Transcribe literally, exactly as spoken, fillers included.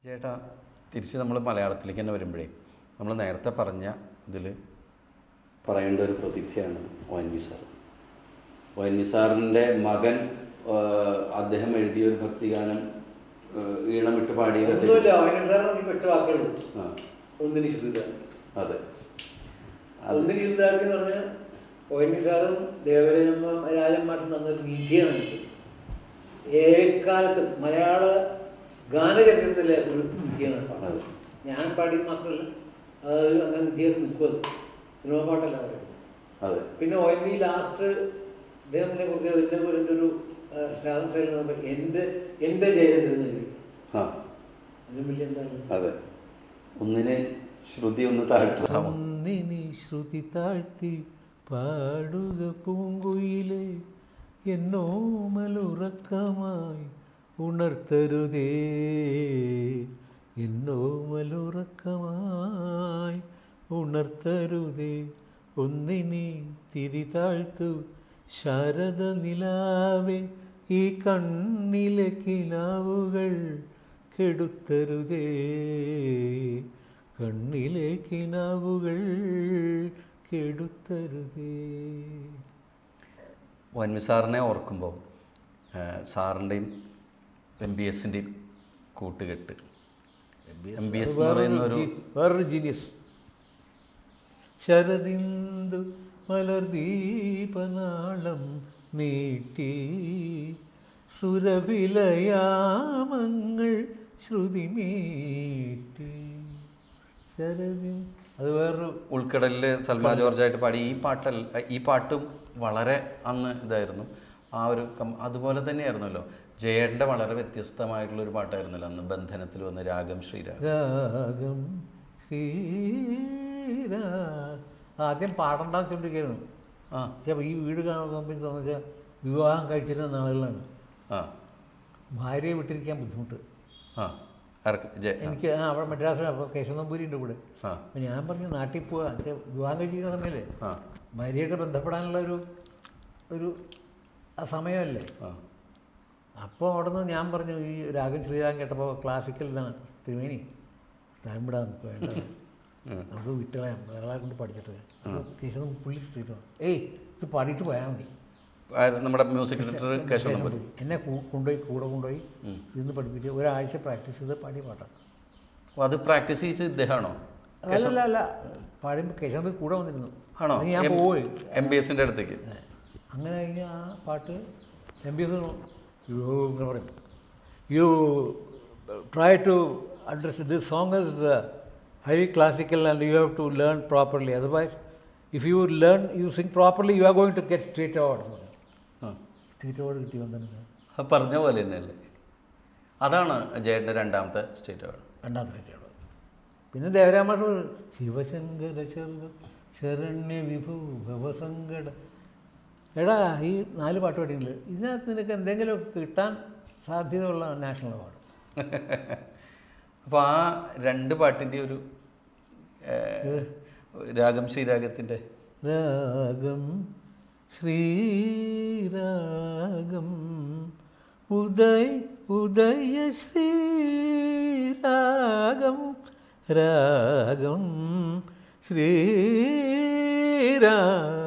ചേട്ടാ തിരിച്ച് നമ്മൾ മലയാളത്തിലേക്ക് തന്നെ വരുമ്പോഴേ നമ്മൾ നേരത്തെ പറഞ്ഞ ഇതിൽ പറയേണ്ട ഒരു പ്രതിഭയാണ് O N V sir. O N V സാറിൻ്റെ മകൻ അദ്ദേഹം എഴുതിയ ഒരു ഭക്തിഗാനം ഈണമിട്ട് പാടിയത് അതെ ഒന്നിന് ശുദ്ധാക്കി എന്ന് പറഞ്ഞാൽ ഒ എൻ വി സാറും ദേവരാജ രാജന്മാരും തന്നൊരു നിധിയാണ്. ഏകാലത്ത് മലയാള ഗാനചരിത്രത്തിലെ ഒരു നിധിയാണ് പാടുന്നത്. ഞാൻ പാടിയത് മാത്രമല്ല, അതൊരു അങ്ങനെ നിധിയായിട്ട് നിൽക്കുന്നത് സിനിമ പാട്ടല്ല പറയുന്നത്. പിന്നെ ഒ എൻ വി ലാസ്റ്റ് അദ്ദേഹത്തിനെ കുറിച്ച് എൻ്റെ എൻ്റെ ഒരു സ്റ്റാർ ശൈലി എൻ്റെ എൻ്റെ ജയചന്ദ്രൻ എഴുതി അതിനും വലിയ എന്താണ് അതെ ഒന്നിനെ ശ്രുതി ഒന്ന് താഴ്ത്തി ഒന്നിനെ ശ്രുതി താഴ്ത്തി പാടുക പൂങ്കുയിലെ എന്നോമലുറക്കമായി ഉണർത്തരുതേ എന്നോമലുറക്കമായി ഉണർത്തരുതേ ഒന്നിനെ തിരി താഴ്ത്തു ശാരദ നിലാവേ ഈ കണ്ണിലെ കിനാവുകൾ കെടുത്തരുതേ കണ്ണിലെ കിനാവുകൾ കെടുത്തരുതേ. ഒ എൻ വി സാറിനെ ഓർക്കുമ്പോൾ സാറിൻ്റെയും എം ബി എസിൻ്റെയും കൂട്ടുകെട്ട്, എം ബി എസ് എന്ന് പറയുന്ന ഒരു വേറൊരു ജീനിയസ്. ശരദിന്ദു മലർദീപനാളം നീട്ടി സുരഭിലയാമങ്ങൾ ശ്രുതി മീട്ടി ശരദി അത് വേറൊരു ഉൾക്കടലിൽ സൽമാ ജോർജായിട്ട് പാടി ഈ പാട്ടല്ല ഈ പാട്ടും വളരെ അന്ന് ഇതായിരുന്നു. ആ ഒരു കം അതുപോലെ തന്നെയായിരുന്നല്ലോ ജയേട്ടൻ്റെ വളരെ വ്യത്യസ്തമായിട്ടുള്ളൊരു പാട്ടായിരുന്നല്ലോ അന്ന് ബന്ധനത്തിൽ വന്ന രാഗം ശ്രീരാഗം. രാഗം ശ്രീരാ ആദ്യം പാടണ്ടാന്ന് ചോദിക്കായിരുന്നു. ആ ഈ വീട് കാണുമ്പോൾ തോന്നുവെച്ചാൽ വിവാഹം കഴിച്ചിരുന്ന നാളുകളാണ്. ആ ഭാര്യയെ വിട്ടിരിക്കാൻ ബുദ്ധിമുട്ട്. ആ എനിക്ക് ആ അവിടെ മദ്രാസിൽ അപ്പോൾ കേശവനമ്പൂരിൻ്റെ കൂടെ. അപ്പം ഞാൻ പറഞ്ഞു നാട്ടിൽ പോവാ വിവാഹം കഴിച്ചിരിക്കുന്ന സമയമല്ലേ, ഭാര്യയായിട്ട് ബന്ധപ്പെടാനുള്ള ഒരു ഒരു സമയമല്ലേ. അപ്പോൾ അവിടെ നിന്ന് ഞാൻ പറഞ്ഞു ഈ രാഗം ശ്രീരാഗം കേട്ടപ്പോൾ ക്ലാസിക്കൽ ഇതാണ് തിരുമേനി സ്ഥലം വിടാൻ നമുക്ക് വേണ്ട നമുക്ക് വിട്ടുകളയാം വേറെ കൊണ്ട് പഠിച്ചിട്ട് കേശവൻ പുള്ളി സ്ട്രീറ്റോ ഏയ് ഇത് പാടിയിട്ട് പോയാൽ മതി. നമ്മുടെ മ്യൂസിക് ഡയറക്ടർ കേശവനമ്പൂരി എന്നെ കൊണ്ടുപോയി കൂടെ കൊണ്ടുപോയി ഇന്ന് പഠിപ്പിച്ച് ഒരാഴ്ച പ്രാക്ടീസ് ചെയ്ത് പാടിയ പാട്ടാണ്. അത് പ്രാക്ടീസ് ചെയ്യിച്ച് ഇദ്ദേഹമാണോ? അല്ല അല്ല പാടുമ്പോൾ കേശവനമ്പൂരി കൂടെ വന്നിരുന്നു. ആണോ? ഞാൻ പോയി എം ബി എസിൻ്റെ അടുത്തേക്ക്. അങ്ങനെ കഴിഞ്ഞാൽ ആ പാട്ട് എം ബി എസ് യു ഇങ്ങനെ പറയും you try to understand this song is highly classical and you have to learn properly, otherwise if you learn you sing properly you are going to get straight award. Straight award കിട്ടി വന്നിട്ടുണ്ട് പറഞ്ഞ പോലെ തന്നെയല്ലേ. അതാണ് ജയേട്ടൻ്റെ രണ്ടാമത്തെ state award. രണ്ടാമത്തെ state award. പിന്നെ ദേവരാമാഷ ശിവശങ്കര ശരണ്യ വിഭു ഭവസങ്കട. എടാ ഈ നാല് പാട്ട് പാടിയിട്ടുണ്ട്, ഇതിനകത്ത് നിനക്ക് എന്തെങ്കിലും കിട്ടാൻ സാധ്യതയുള്ള നാഷണൽ അവാർഡ്. അപ്പോൾ ആ രണ്ട് പാട്ടിൻ്റെ ഒരു രാഗം ശ്രീരാഗത്തിൻ്റെ രാഗം ശ്രീരാഗം ഉദയ ഉദയ ശ്രീരാഗം രാഗം ശ്രീരാഗം